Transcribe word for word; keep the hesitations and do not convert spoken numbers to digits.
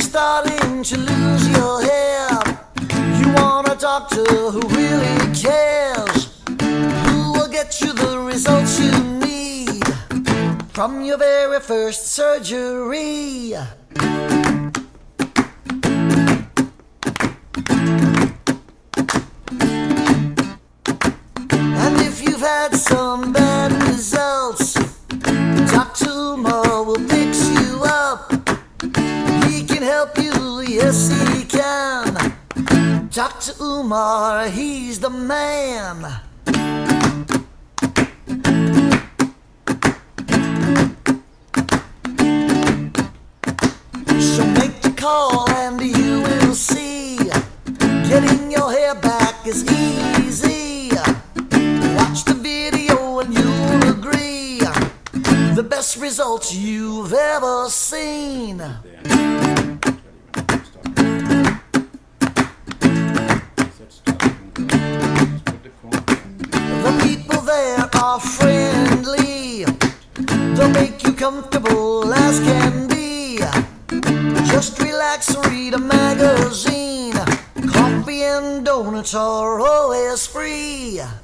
starting to lose your hair, you want a doctor who really cares, who will get you the results you need from your very first surgery. And if you've had some bad results, Doctor Umar will fix you up. He can help you, yes he can. Doctor Umar, he's the man. So make the call and you will see, getting your hair back is easy. Watch the video and you'll agree, the best results you've ever seen. The people there are friendly, they'll make you comfortable as can be. Just relax and read a magazine. Coffee and donuts are always free.